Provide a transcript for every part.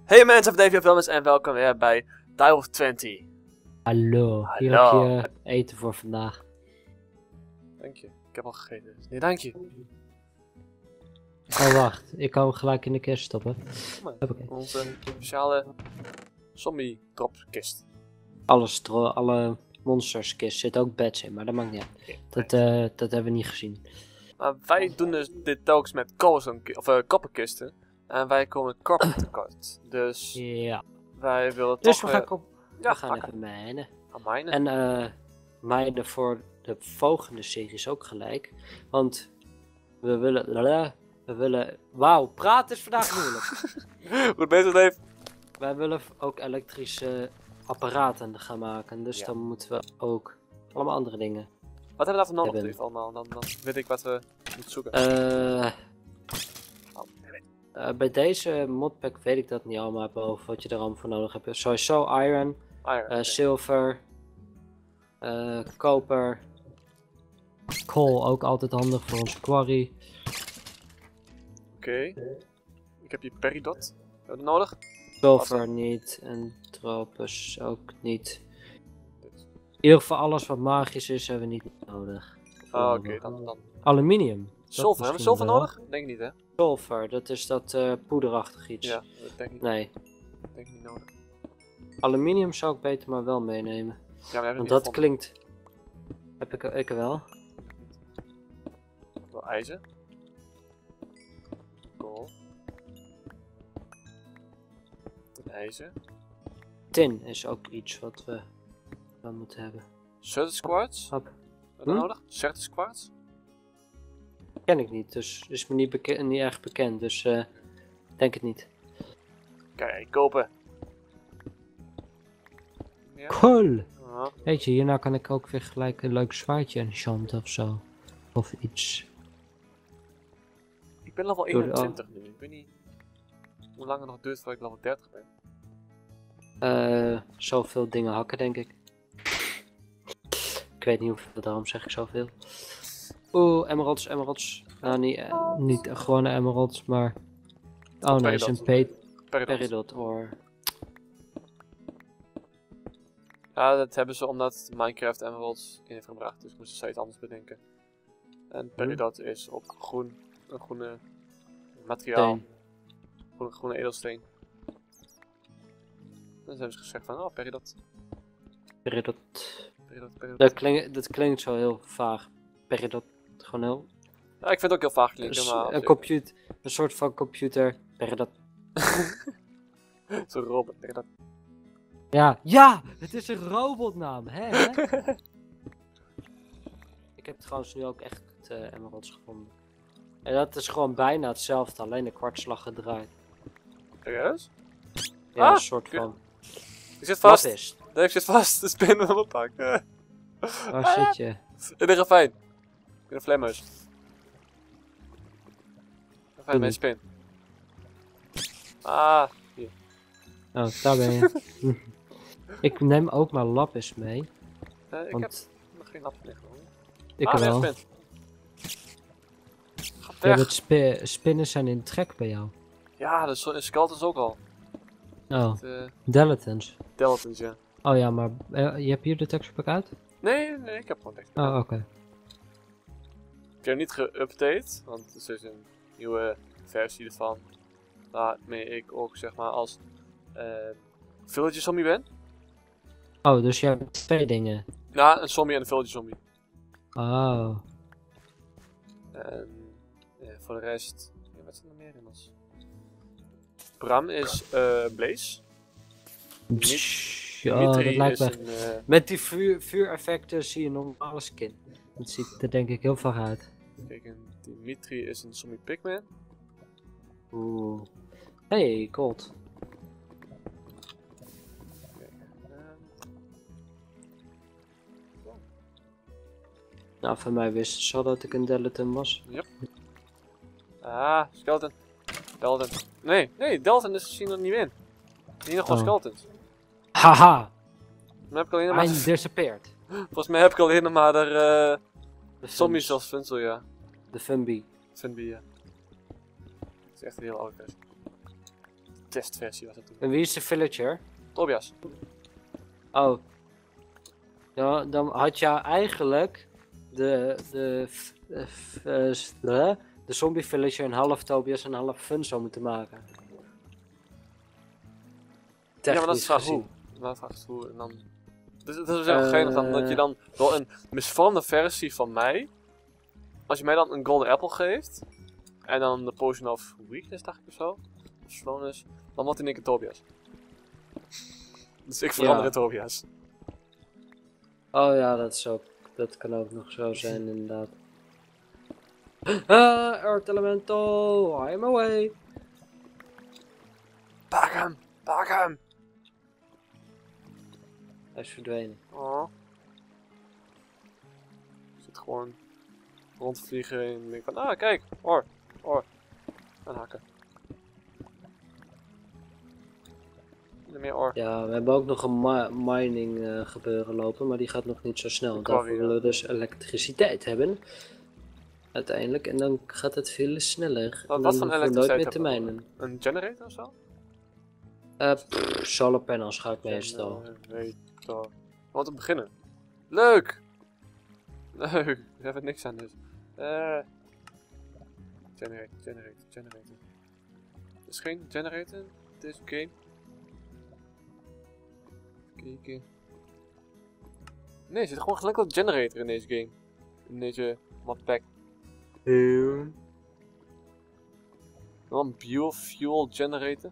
Hey mensen van DVO Films en welkom weer bij Tower of 20. Hallo, hier heb je eten voor vandaag. Dank je, ik heb al gegeten. Nee, dank je. Oh wacht, ik kan hem gelijk in de kist stoppen. Maar, onze speciale zombie dropkist. Alle monsterskist zit ook beds in, maar dat maakt niet uit. Dat hebben we niet gezien. Maar wij doen dus dit telkens met koppenkisten. En wij komen copper tekort. Dus Ja. wij willen Dus toch... we gaan even mijnen. Mijnen. En mijnen voor de volgende series ook gelijk. Want we willen... Wauw, praten is vandaag moeilijk. Goed bezig, Dave. Wij willen ook elektrische apparaten gaan maken. Dus dan moeten we ook allemaal andere dingen. Wat hebben we daarvoor nodig natuurlijk allemaal? Dan weet ik wat we moeten zoeken. Bij deze modpack weet ik dat niet allemaal boven wat je er allemaal voor nodig hebt. Sowieso iron, zilver, koper, kool ook altijd handig voor onze quarry. Oké. Ik heb hier peridot. Hebben we nodig? Zilver niet en tropus ook niet. In ieder geval alles wat magisch is hebben we niet nodig. Oké, dan. Aluminium. Zilver, hebben we zilver nodig? Denk niet hè? Zilver, dat is dat poederachtig iets. Ja, dat denk ik. Nee. Denk ik niet nodig. Aluminium zou ik beter maar wel meenemen. Ja, we hebben want niet dat klinkt... Heb ik er wel. Wel ijzer. Kool. IJzer. Tin is ook iets wat we wel moeten hebben. Certus quartz? Wat nodig? Certus quartz? Ken ik niet, dus is me niet erg bekend, dus denk het niet. Kijk, kopen. Ja. Cool! Weet je, hierna kan ik ook weer gelijk een leuk zwaardje enchanten of zo. Of iets. Ik ben level 21 nu, ik weet niet hoe lang het nog duurt voordat ik level 30 ben. Zoveel dingen hakken denk ik. Ik weet niet hoeveel, daarom zeg ik zoveel. Oeh, emeralds. Nou, niet gewone emeralds, maar... Oh nee, het is een peridot ore. Ja, dat hebben ze omdat Minecraft emeralds in heeft gebracht, dus moesten ze iets anders bedenken. En peridot is op een groene materiaal. Groene edelsteen. Dan hebben ze gezegd van, oh, peridot. Peridot. Dat klinkt zo heel vaag. Peridot, gewoon heel... Ja, ik vind het ook heel vaag klinken, maar... Een soort van computer, peridot. Zo'n robot, peridot. Ja, het is een robotnaam, hè? Ik heb trouwens nu ook echt emeralds gevonden. En dat is gewoon bijna hetzelfde, alleen de kwartslag gedraaid. Serieus? Ja, een soort van... Je zit vast! Dave zit vast, de spin wil me pakken. Waar zit je? In de ravijn. Ik ben een vlemmeus. Ravijn mijn spin. Ah, hier. Oh, daar ben je. Ik neem ook maar lapis mee. Ik heb nog geen lapis liggen hoor. Ik wel. Spin. Spinnen zijn in trek bij jou. Ja, de skeletons ook al. Oh, Deletons. Deletons, ja. Oh ja, maar je hebt hier de texture pack uit? Nee, ik heb gewoon texture pack. Oh, oké. Ik heb hem niet geüpdate, want het is dus een nieuwe versie ervan. Waarmee ik ook zeg maar als villager zombie ben. Oh, dus je hebt twee dingen. Ja, een zombie en een villager zombie. Oh. En voor de rest, wat zijn er meer in ons? Bram is Blaze. Dat lijkt me. Met die vuureffecten zie je een normale skin. Dat ziet er denk ik heel vaag uit. Kijk, en Dimitri is een zombie pigman. Oeh. Hey, gold. Nou, van mij wisten ze al dat ik een Deleton was. Yep. Ah, skeleton. Delton. Nee, Delton is misschien nog niet in. Hier nog gewoon skeletons. Haha! Dan heb ik alleen maar... I'm disappeared. Volgens mij heb ik alleen maar de zombies als Funzel, ja. De Funbi. Funbi, ja. Dat is echt een heel oude versie. testversie was dat toen. En wie is de villager? Tobias. Oh. Ja, dan had je eigenlijk de zombie villager een half Tobias en een half Funzo moeten maken. Ja, maar dat is Technisch vraag gezien. hoe. Maar de vraag is hoe en dan... Dus het is heel geinig dan dat je dan wel een misvormde versie van mij... Als je mij dan een golden apple geeft... En dan de potion of weakness dacht ik of zo. Of slowness. Dan wordt hij in één keer Tobias. Dus ik verander in Tobias. Oh ja, dat kan ook nog zo zijn inderdaad. Earth Elemental, I'm away. Pak hem! Pak hem! Hij is verdwenen. Oh. Ik zit gewoon rondvliegen en denk van, ah kijk, oor. En hakken. En meer oor. Ja, we hebben ook nog een mining gebeuren lopen, maar die gaat nog niet zo snel. Daarvoor willen we dus elektriciteit hebben. Uiteindelijk, en dan gaat het veel sneller. Wat En voor dan hoeven we elektriciteit nooit meer te hebben we? minen. Een generator of zo? Solar panels ga ik meestal. Generator. Laten we beginnen. Leuk! Leuk, we hebben niks aan dus. Generator. Er is geen generator in deze game. Even kijken. Nee, er zit gewoon gelijk een generator in deze game. In deze modpack. Wel een biofuel generator.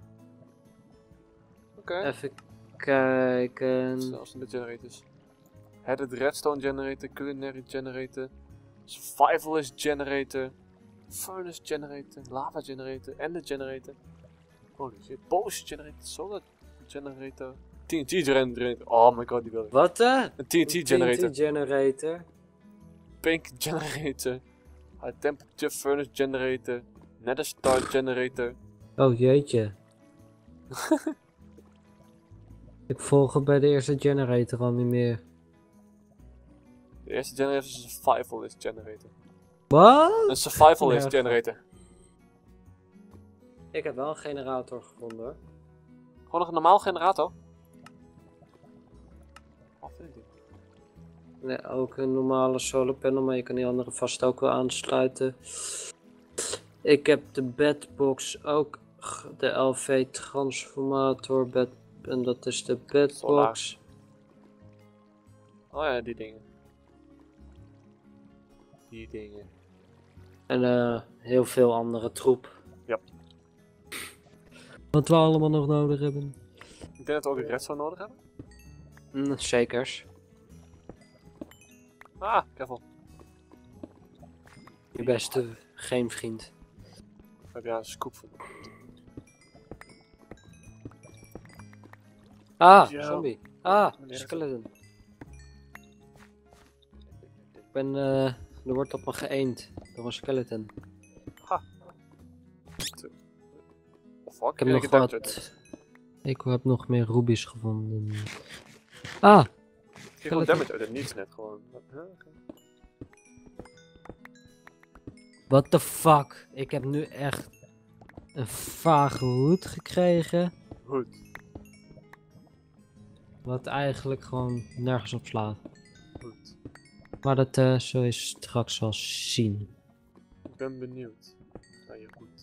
Oké. Even kijken. Zelfs in de generators. Headed redstone generator, culinary generator, survivalist generator, furnace generator, lava generator, ender generator. Holy shit, potion generator, solar generator, TNT generator. Oh my god, die wil ik. Wat Een TNT generator. TNT generator. Pink generator, high temperature furnace generator, nether star generator. Oh jeetje. Ik volg het bij de eerste generator al niet meer. De eerste generator is een survivalist generator. Wat? Een survivalist Ja. generator. Ik heb wel een generator gevonden hoor. Gewoon nog een normaal generator. Wat vind ik? Nee, ook een normale solar panel, maar je kan die andere vast ook wel aansluiten. Ik heb de bedbox ook, de LV transformator bed, en dat is de bedbox. Oh ja, die dingen. Die dingen. En heel veel andere troep. Ja. Wat we allemaal nog nodig hebben. Ik denk dat we ook een redstone nodig hebben. Zekers. Ah, careful. Je beste geen vriend. Heb jij een scoop voor? Ah, Ja. zombie. Ah, Meneer skeleton. Er wordt op me geëend door een skeleton. Fuck, Ik heb nog wat. Ik heb nog meer rubies gevonden. Ah, Ik kreeg gewoon damage uit het niets net gewoon. Huh? Okay. what the fuck. Ik heb nu echt een vage hoed gekregen. Goed. Wat eigenlijk gewoon nergens op slaat. Goed. Maar dat zul je straks wel zien. Ik ben benieuwd naar je goed.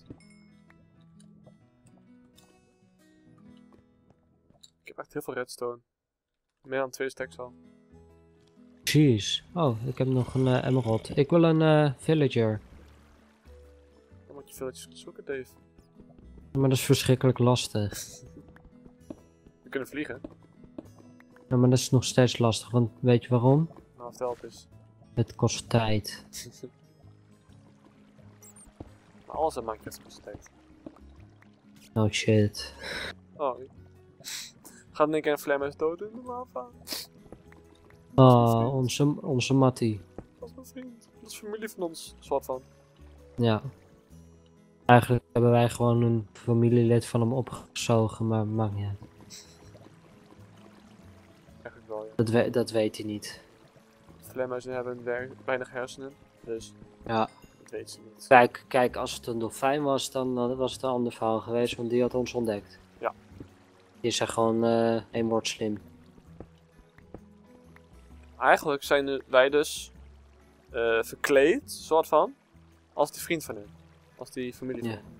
Ik heb echt heel veel redstone. Meer dan 2 stacks al. Jeez. Oh, ik heb nog een emerald. Ik wil een villager. Dan moet je villetjes gaan zoeken, Dave. Maar dat is verschrikkelijk lastig. We kunnen vliegen. Ja, maar dat is nog steeds lastig, want weet je waarom? Nou, vertel het eens. Het kost tijd. Maar alles in Minecraft kost tijd. Oh shit. Oh. Gaat in één keer een Flammers dood in de lava. Oh, onze Mattie. Dat is mijn vriend. Dat is familie van ons. Zwart van. Ja. Eigenlijk hebben wij gewoon een familielid van hem opgezogen, maar maakt niet uit. Eigenlijk wel, ja. Dat weet hij niet. Flammers hebben weinig hersenen. Dus Ja. dat weet ze niet. Kijk, als het een dolfijn was, dan was het een ander verhaal geweest, want die had ons ontdekt. Ja. Die is er gewoon één woord slim. Eigenlijk zijn wij dus verkleed, soort van, als die vriend van hem. Als die familie van Ja. hem.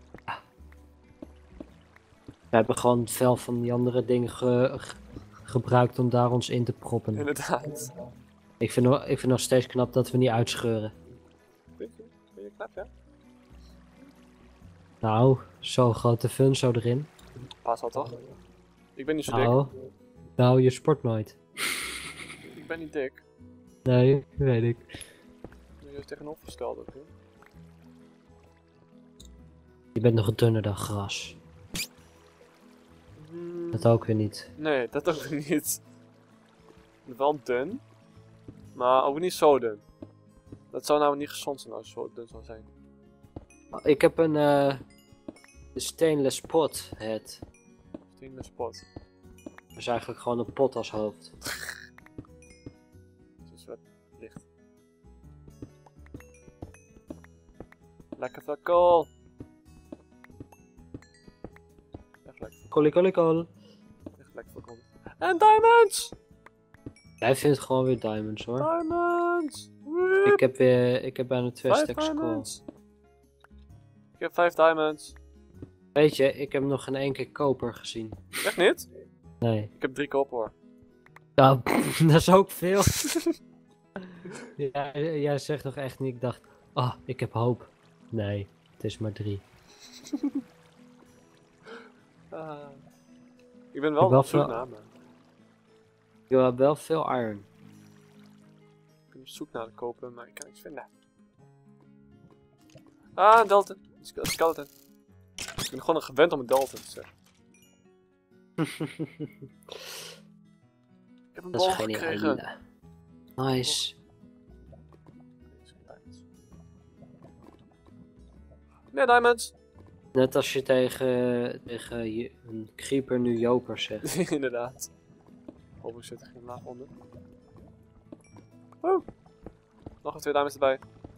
We hebben gewoon het vel van die andere dingen gebruikt om daar ons in te proppen. Inderdaad. Ik vind nog steeds knap dat we niet uitscheuren. Vind je knap, ja? Nou, zo'n grote fun zo erin. Pas al toch? Ik ben niet zo dik. Nou, je sport nooit. Ik ben niet dik. Nee, weet ik. Je is tegenovergesteld ook, hè? Je bent nog dunner dan gras. Dat ook weer niet. Nee, dat ook weer niet. Wel dun. Maar ook niet zo dun. Dat zou nou niet gezond zijn als het zo dun zou zijn. Ik heb een stainless pot head. Stainless pot. Dat is eigenlijk gewoon een pot als hoofd. Het is wat licht. Lekker veel kool. Echt lekker. Kolikol. Echt lekker veel kool. En diamonds! Jij vindt gewoon weer diamonds hoor. Diamonds! Ik heb bijna 2 stacks kool. Ik heb 5 diamonds. Weet je, ik heb nog geen één keer koper gezien. Echt niet? Nee. Ik heb 3 koper hoor. Nou, dat is ook veel. Ja, jij zegt nog echt niet, ik dacht, ik heb hoop. Nee, het is maar 3. Ik ben wel wel op zoek veel- naar me. Je hebt wel veel iron. Ik ben op zoek naar de koper, maar ik kan niks vinden. Ah, een Dalton. Een skeleton. Ik ben gewoon gewend om een Dalton te zeggen. Ik heb een Dat bal is gekregen. geniaal. Nice. Meer diamonds. Net als je tegen een creeper nu joper zegt. Inderdaad. Oh, ik zit er geen laag onder. Woe. Nog een 2 diamonds erbij.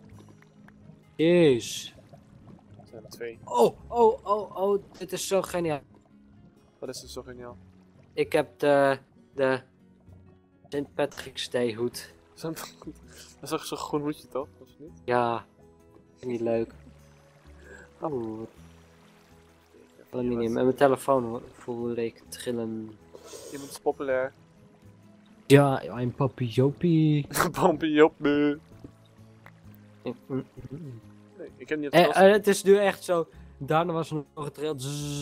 Jeez. Er zijn er 2. Oh, dit is zo geniaal. Wat is er zo geniaal? Ik heb de St. Patrick's Day hoed. Dat is toch zo'n groen hoedje toch? Was het niet? Ja, niet leuk. Oeh, aluminium. En mijn telefoon voelde ik trillen. Iemand is populair. Ja, I'm Papi Jopie. Pompie joppie. Nee, ik heb niet op de Het is nu echt zo. Daarna was er nog een trail.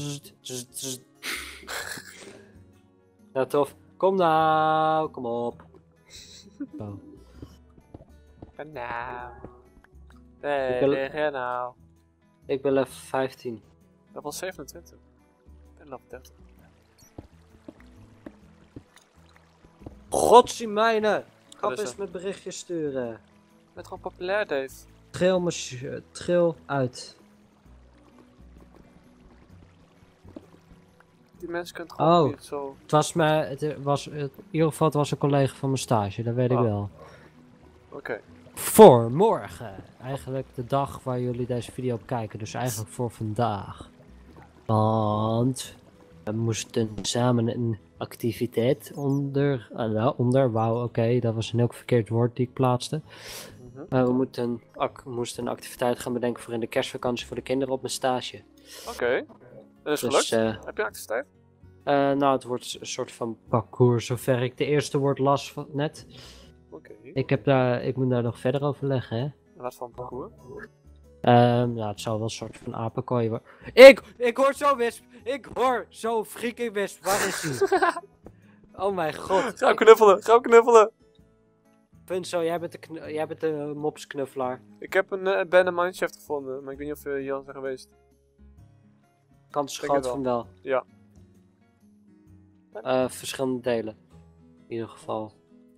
Ja, tof. Kom nou, kom op. Zo. Nou. Ik Nee, wil- liggen nou. Ik ben level 15. Dat was 27. En level 30. Godzijmijnen! Kap is eens er? met berichtjes sturen. Je bent gewoon populair, Dave. Trail uit. Die mensen kunnen het gewoon Oh. niet zo... Het was in ieder geval het was een collega van mijn stage, dat weet ik Oh. wel. Oké. Voor morgen. Eigenlijk de dag waar jullie deze video op kijken. Dus eigenlijk voor vandaag. Want we moesten samen een activiteit wauw, oké, dat was een heel verkeerd woord die ik plaatste. Mhm. We moesten een activiteit gaan bedenken voor in de kerstvakantie voor de kinderen op mijn stage. Oké. Dat is Dus gelukt? Heb je activiteit? nou, het wordt een soort van parcours, zover ik de eerste woord las van net. Oké. Ik moet daar nog verder overleggen, hè. En wat voor een parcours? Nou, het zou wel een soort van apenkooi worden. Ik hoor zo wisp! Ik hoor zo freaking wisp! Waar is hij? Oh mijn god. Ga knuffelen! Ga knuffelen! Punzo, jij bent de mopsknuffelaar. Ik heb een abandoned mineshaft gevonden, maar ik weet niet of je hier al zijn geweest. Kans is Denk groot het van wel. Ja. Verschillende delen. In ieder geval.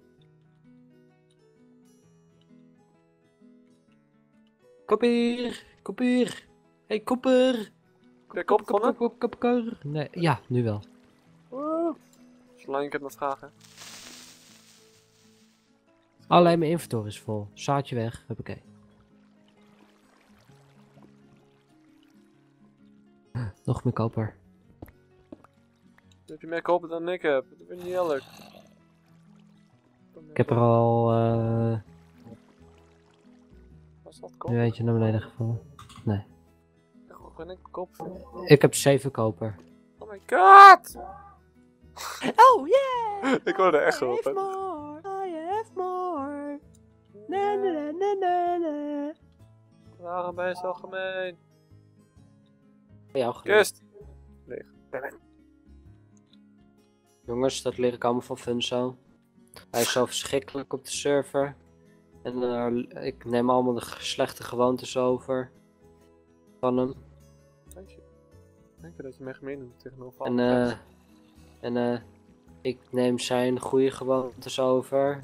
Kopier! Hey, kopper! Heb je gevonden? Kopper! Nee, ja, nu wel. Zolang ik heb nog vragen. Alleen mijn inventory is vol. Zaadje weg, oké. Nog meer koper. Heb je meer koper dan ik heb? Dat vind ik niet eerlijk. Ik heb er al Was dat nu koper? eentje naar beneden gevallen. Nee. Ben ik koper vinden? Ik heb 7 koper. Oh my god! Oh yeah! Ik hoorde echt I have koper. more, I have more. Na na na na na na. Waarom ben je zo gemeen? Ja, Kist! jongens, dat leer ik allemaal van Funzo. Hij is zo verschrikkelijk op de server. En ik neem allemaal de slechte gewoontes over. Van hem. Dank je. Dank je dat je mij gemeen doet tegenover En alle ik neem zijn goede gewoontes over.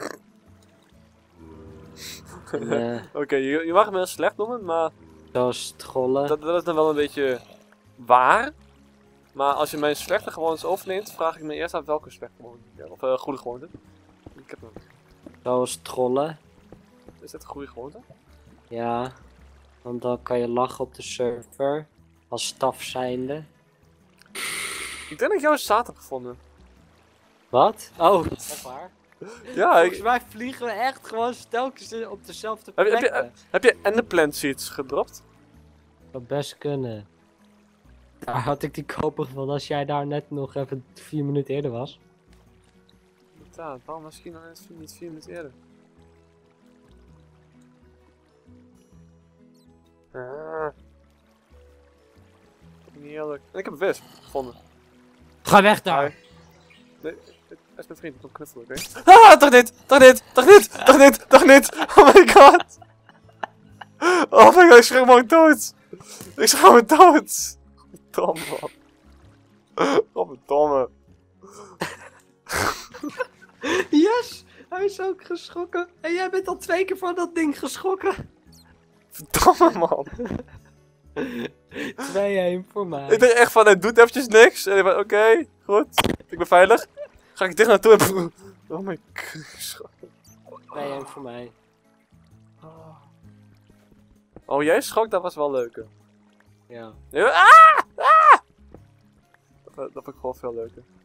Oké, je mag me heel slecht noemen, maar Zoals trollen. dat is dan wel een beetje waar. Maar als je mijn slechte gewoontes overneemt, vraag ik me eerst af welke slechte gewoonte. Ja, of goede gewoonte. Ik heb hem. Zoals trollen. Is dit een goede gewoonte? Ja. Want dan kan je lachen op de server. Als staf zijnde. Ik denk dat ik jou zaterdag gevonden. Wat? Oh, echt waar? Ja, Volgens mij vliegen we echt gewoon telkens op dezelfde plekken. heb je Enderplant Seeds gedropt? Dat best kunnen. Daar had ik die koper gevonden als jij daar net nog even 4 minuten eerder was. Ja, waarom misschien nog net niet 4 minuten eerder? Niet eerlijk. En ik heb een wesp gevonden. Ga weg daar! Hi. Nee, het is mijn vriend, ik wil knuffelen, oké? Ah, toch niet! Toch niet! Toch niet! Toch niet! Toch niet! Oh my god! Oh my god, ik schrik me dood! Ik schrik me dood! Domme man. Oh, domme. Yes! Hij is ook geschrokken. En jij bent al 2 keer van dat ding geschrokken. Verdomme man. 2-1 voor mij. Ik denk echt van, hij doet eventjes niks. En ik ben oké, goed. Ik ben veilig. Ga ik dicht naartoe en... Oh my god. 2-1 voor mij. Oh, jij schrok? Dat was wel leuk. Ja. Ah! Ah! Dat vond ik gewoon veel leuker.